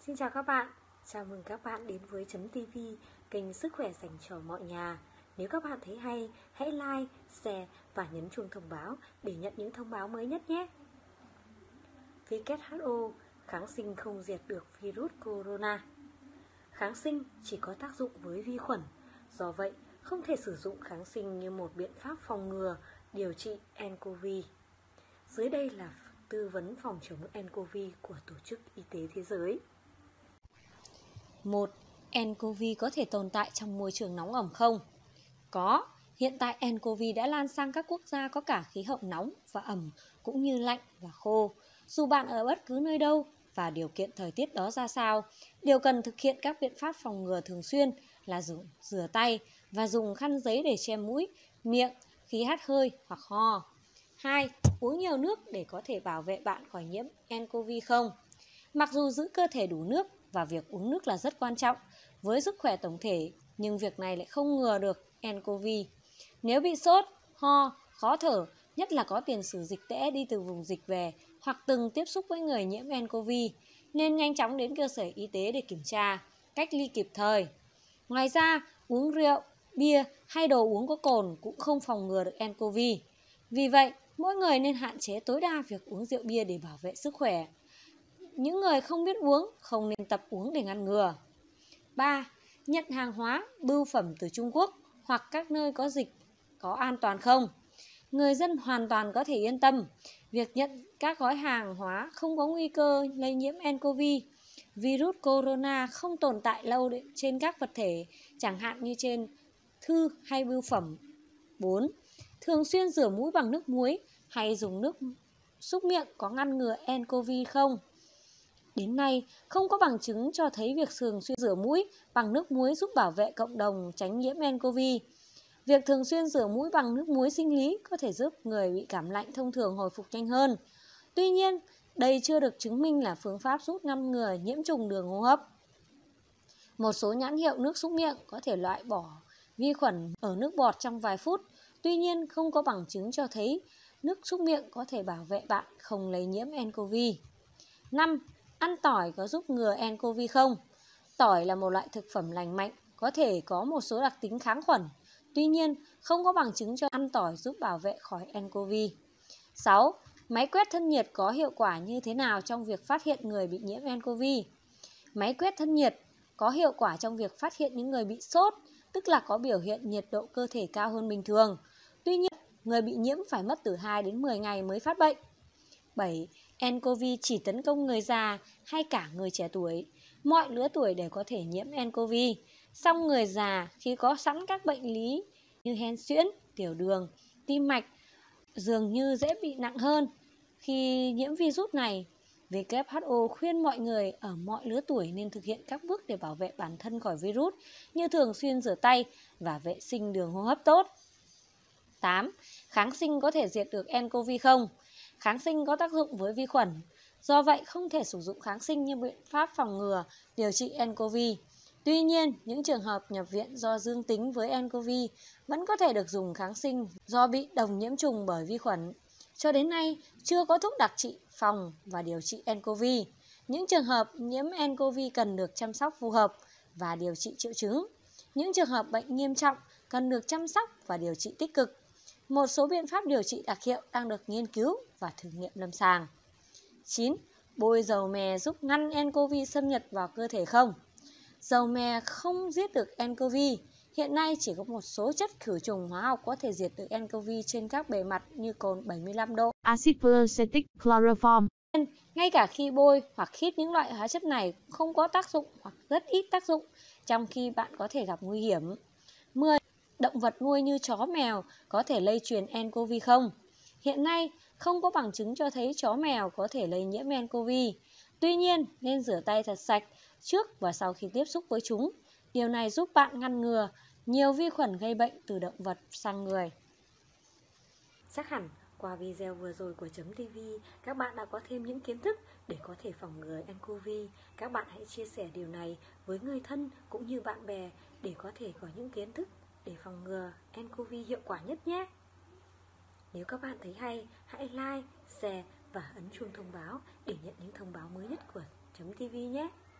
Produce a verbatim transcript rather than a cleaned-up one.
Xin chào các bạn, chào mừng các bạn đến với Chấm ti vi, kênh sức khỏe dành cho mọi nhà. Nếu các bạn thấy hay, hãy like, share và nhấn chuông thông báo để nhận những thông báo mới nhất nhé. vê kép hát o, kháng sinh không diệt được virus corona. Kháng sinh chỉ có tác dụng với vi khuẩn, do vậy không thể sử dụng kháng sinh như một biện pháp phòng ngừa, điều trị nCoV. Dưới đây là tư vấn phòng chống nCoV của Tổ chức Y tế Thế giới. một. nCoV có thể tồn tại trong môi trường nóng ẩm không? Có. Hiện tại nCoV đã lan sang các quốc gia có cả khí hậu nóng và ẩm cũng như lạnh và khô. Dù bạn ở bất cứ nơi đâu và điều kiện thời tiết đó ra sao, điều cần thực hiện các biện pháp phòng ngừa thường xuyên là dùng rửa tay và dùng khăn giấy để che mũi, miệng khi hắt hơi hoặc ho. hai. Uống nhiều nước để có thể bảo vệ bạn khỏi nhiễm nCoV không? Mặc dù giữ cơ thể đủ nước và việc uống nước là rất quan trọng với sức khỏe tổng thể, nhưng việc này lại không ngừa được nCoV. Nếu bị sốt, ho, khó thở, nhất là có tiền sử dịch tễ đi từ vùng dịch về hoặc từng tiếp xúc với người nhiễm nCoV, nên nhanh chóng đến cơ sở y tế để kiểm tra, cách ly kịp thời. Ngoài ra, uống rượu, bia hay đồ uống có cồn cũng không phòng ngừa được nCoV. Vì vậy, mỗi người nên hạn chế tối đa việc uống rượu bia để bảo vệ sức khỏe. Những người không biết uống không nên tập uống để ngăn ngừa. ba. Nhận hàng hóa, bưu phẩm từ Trung Quốc hoặc các nơi có dịch có an toàn không? Người dân hoàn toàn có thể yên tâm. Việc nhận các gói hàng hóa không có nguy cơ lây nhiễm nCoV. Virus corona không tồn tại lâu trên các vật thể, chẳng hạn như trên thư hay bưu phẩm. bốn. Thường xuyên rửa mũi bằng nước muối hay dùng nước súc miệng có ngăn ngừa nCoV không? Đến nay, không có bằng chứng cho thấy việc thường xuyên rửa mũi bằng nước muối giúp bảo vệ cộng đồng tránh nhiễm nCoV. Việc thường xuyên rửa mũi bằng nước muối sinh lý có thể giúp người bị cảm lạnh thông thường hồi phục nhanh hơn. Tuy nhiên, đây chưa được chứng minh là phương pháp giúp ngăn ngừa nhiễm trùng đường hô hấp. Một số nhãn hiệu nước súc miệng có thể loại bỏ vi khuẩn ở nước bọt trong vài phút. Tuy nhiên, không có bằng chứng cho thấy nước súc miệng có thể bảo vệ bạn không lây nhiễm nCoV. năm. Ăn tỏi có giúp ngừa nCoV không? Tỏi là một loại thực phẩm lành mạnh, có thể có một số đặc tính kháng khuẩn. Tuy nhiên, không có bằng chứng cho ăn tỏi giúp bảo vệ khỏi nCoV. sáu. Máy quét thân nhiệt có hiệu quả như thế nào trong việc phát hiện người bị nhiễm nCoV? Máy quét thân nhiệt có hiệu quả trong việc phát hiện những người bị sốt, tức là có biểu hiện nhiệt độ cơ thể cao hơn bình thường. Tuy nhiên, người bị nhiễm phải mất từ hai đến mười ngày mới phát bệnh. bảy. nCoV chỉ tấn công người già hay cả người trẻ tuổi? Mọi lứa tuổi đều có thể nhiễm nCoV. Song người già khi có sẵn các bệnh lý như hen suyễn, tiểu đường, tim mạch dường như dễ bị nặng hơn khi nhiễm virus này. vê kép hát o khuyên mọi người ở mọi lứa tuổi nên thực hiện các bước để bảo vệ bản thân khỏi virus như thường xuyên rửa tay và vệ sinh đường hô hấp tốt. tám. Kháng sinh có thể diệt được nCoV không? Kháng sinh có tác dụng với vi khuẩn, do vậy không thể sử dụng kháng sinh như biện pháp phòng ngừa, điều trị nCoV. Tuy nhiên, những trường hợp nhập viện do dương tính với nCoV vẫn có thể được dùng kháng sinh do bị đồng nhiễm trùng bởi vi khuẩn. Cho đến nay, chưa có thuốc đặc trị phòng và điều trị nCoV. Những trường hợp nhiễm nCoV cần được chăm sóc phù hợp và điều trị triệu chứng. Những trường hợp bệnh nghiêm trọng cần được chăm sóc và điều trị tích cực. Một số biện pháp điều trị đặc hiệu đang được nghiên cứu và thử nghiệm lâm sàng. chín. Bôi dầu mè giúp ngăn nCoV xâm nhập vào cơ thể không? Dầu mè không giết được nCoV. Hiện nay chỉ có một số chất khử trùng hóa học có thể diệt được nCoV trên các bề mặt như cồn bảy mươi lăm độ, axit peracetic, chloroform. Ngay cả khi bôi hoặc hít những loại hóa chất này cũng không có tác dụng hoặc rất ít tác dụng, trong khi bạn có thể gặp nguy hiểm. mười. Động vật nuôi như chó mèo có thể lây truyền nCoV không? Hiện nay, không có bằng chứng cho thấy chó mèo có thể lây nhiễm nCoV. Tuy nhiên, nên rửa tay thật sạch trước và sau khi tiếp xúc với chúng. Điều này giúp bạn ngăn ngừa nhiều vi khuẩn gây bệnh từ động vật sang người. Chắc hẳn qua video vừa rồi của Chấm ti vi, các bạn đã có thêm những kiến thức để có thể phòng ngừa nCoV. Các bạn hãy chia sẻ điều này với người thân cũng như bạn bè để có thể có những kiến thức để phòng ngừa nCoV hiệu quả nhất nhé. Nếu các bạn thấy hay, hãy like, share và ấn chuông thông báo để nhận những thông báo mới nhất của Chấm ti vi nhé.